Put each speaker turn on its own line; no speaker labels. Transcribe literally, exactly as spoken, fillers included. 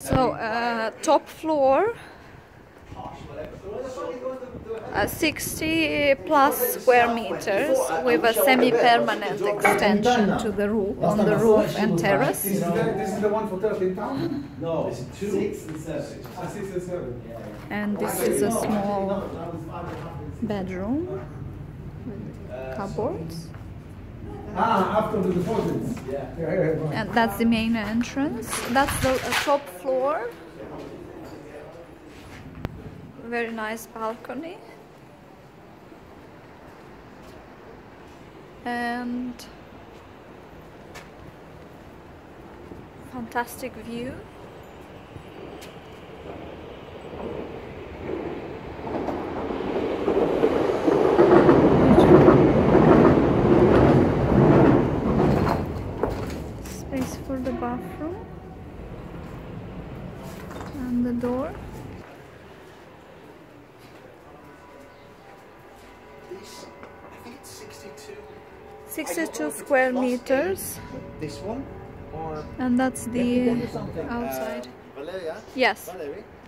So, uh, top floor, uh, sixty plus square meters with a semi-permanent extension to the roof, on the roof and terrace.
This is the, this is the one for thirteen pounds?
No, it's two. Six and seven.
Uh, six and seven.
And this is a small bedroom with cupboards.
Ah, after the deposits.
Yeah.
Yeah, yeah, right.
And that's the main entrance. That's the uh, top floor. Very nice balcony. And fantastic view. Space for the bathroom and the door.
This, I think it's sixty-two.
sixty-two square meters.
This one? Or
And that's the
something.
outside.
Uh, Valeria?
Yes.
Valerie?